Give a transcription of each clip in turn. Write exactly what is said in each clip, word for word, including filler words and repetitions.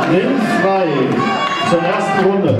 Ringfrei zur ersten Runde.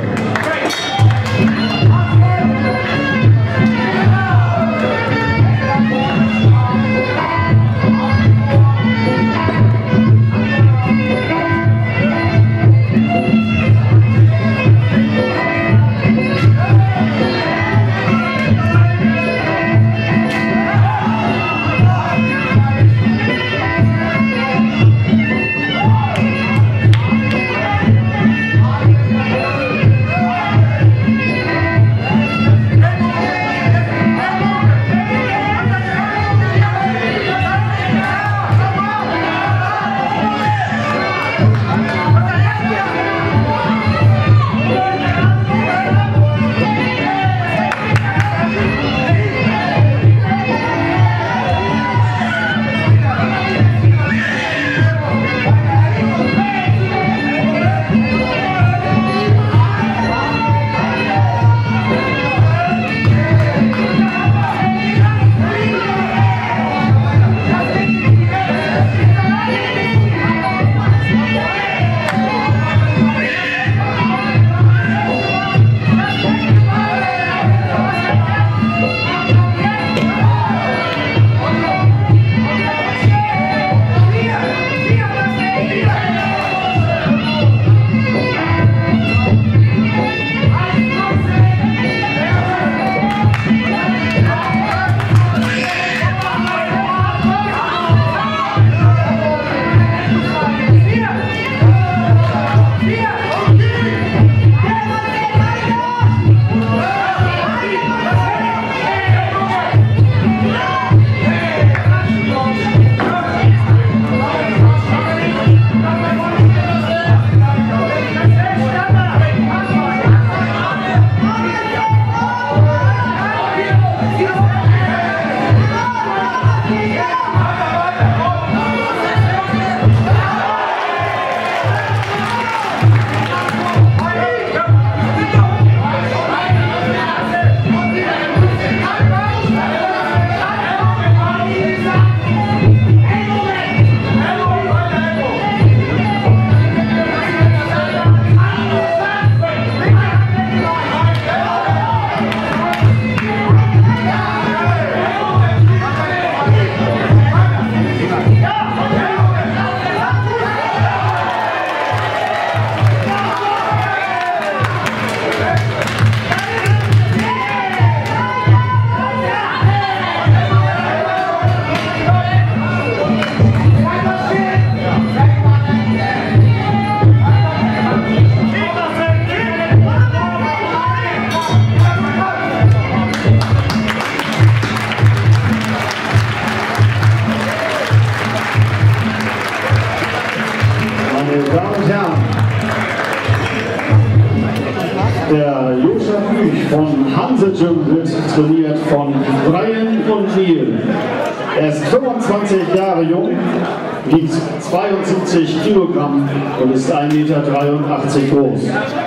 Der Josef Büch von Hanse Gym wird trainiert von Brian und Neil. Er ist fünfundzwanzig Jahre jung, wiegt zweiundsiebzig Kilogramm und ist ein Meter dreiundachtzig groß.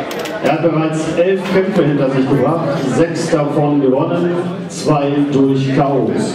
Er hat bereits elf Kämpfe hinter sich gebracht, sechs davon gewonnen, zwei durch K Os.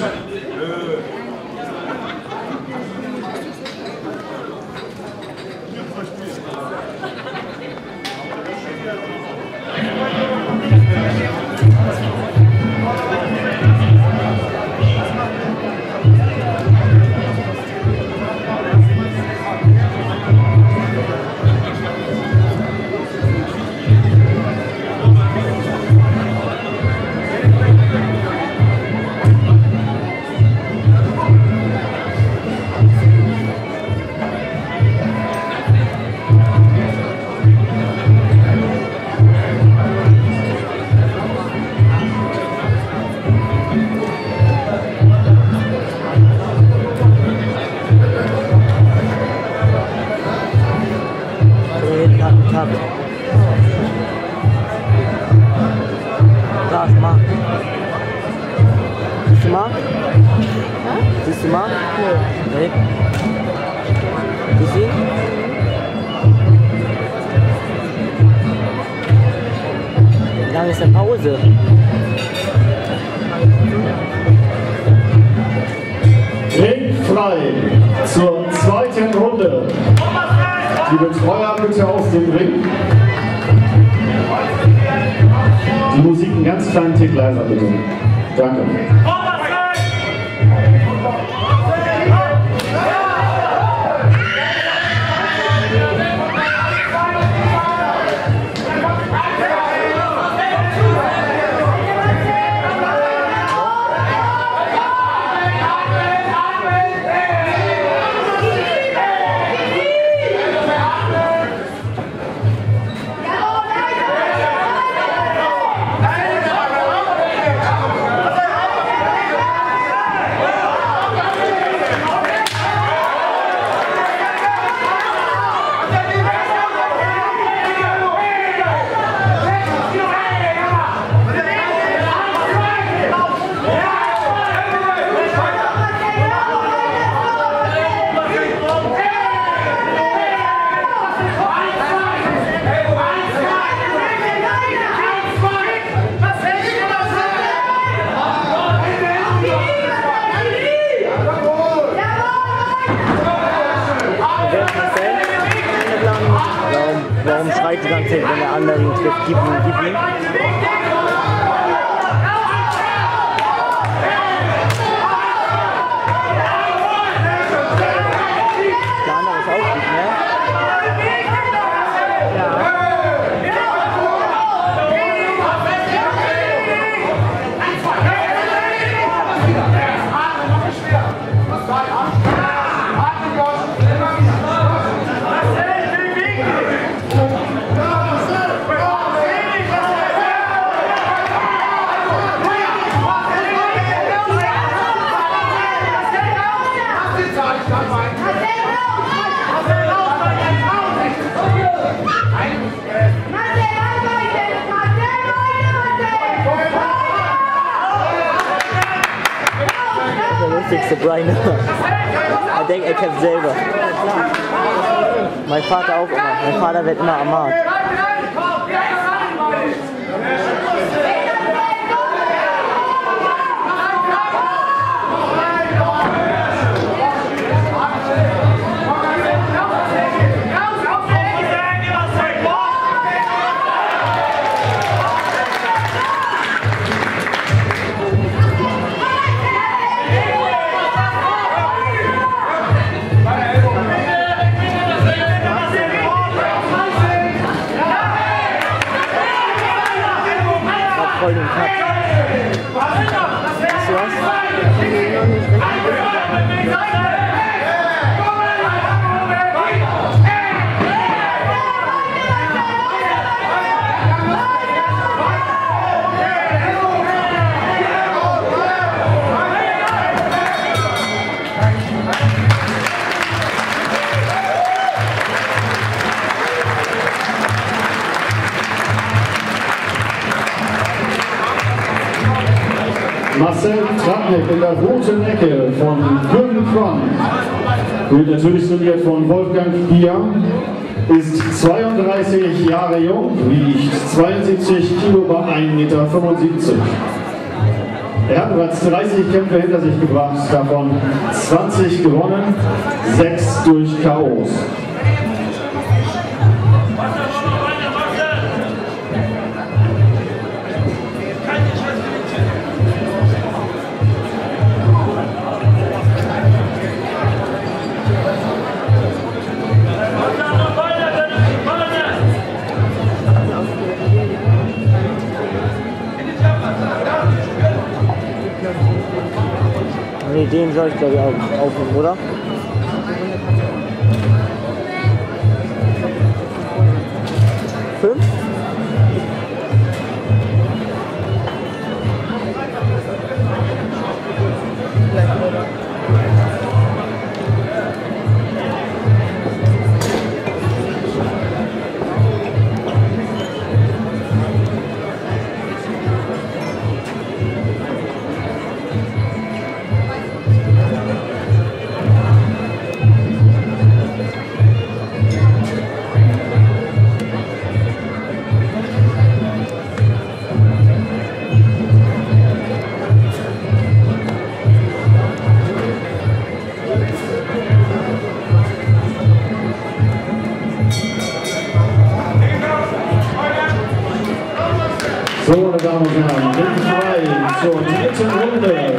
Das mal. Siehst du mal? Ja? Siehst du mal? Nö. Nee. Siehst du ihn? Wie lange ist denn Pause? Ringfrei zur zweiten Runde. Die Betreuer bitte aus dem Ring. Die Musik einen ganz kleinen Tick leiser bitte. Danke. Warum schreit die ganze Zeit, wenn der andere ihn trifft? Gib ihn, gib ihn. Der andere ist auch gut, ne? Der lustigste Brian. Er denkt, er kämpft selber. Mein Vater auch immer. Mein Vater wird immer ermahnt. Voll den Cut. Siehst du was? Marcel Tratnik in der roten Ecke von Gürdenquan wird natürlich trainiert von Wolfgang Bier, ist zweiunddreißig Jahre jung, wiegt zweiundsiebzig Kilo bei ein Meter fünfundsiebzig. Er hat bereits dreißig Kämpfe hinter sich gebracht, davon zwanzig gewonnen, sechs durch K Os. Nee, den soll ich glaube ich auch aufnehmen, oder? Fünf? Damen und Herren, Ring frei zur dritten Runde.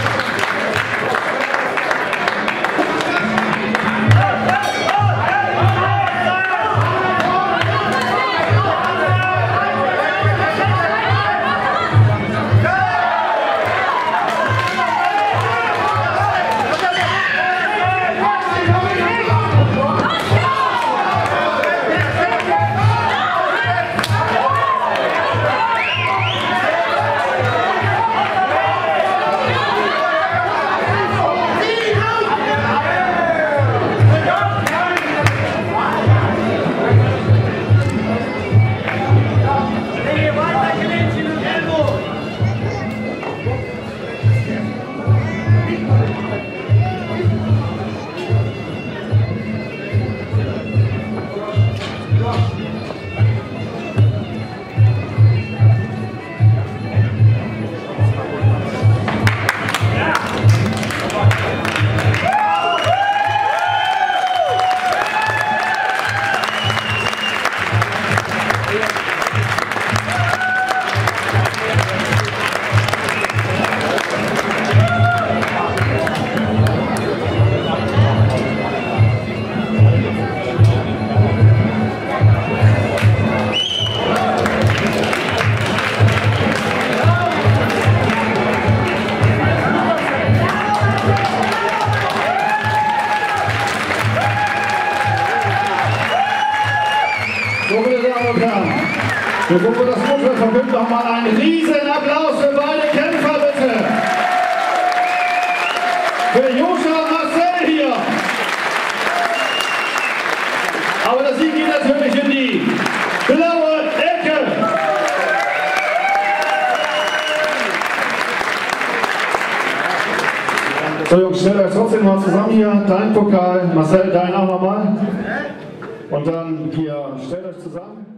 So, meine Damen und Herren, bevor wir das Urteil verkünden, noch mal einen riesen Applaus für beide Kämpfer, bitte. Für Joscha und Marcel hier. Aber das Sieg geht natürlich in die blaue Ecke. So Jungs, stellt euch trotzdem mal zusammen hier. Dein Pokal, Marcel, dein auch nochmal. Und dann hier, stellt euch zusammen.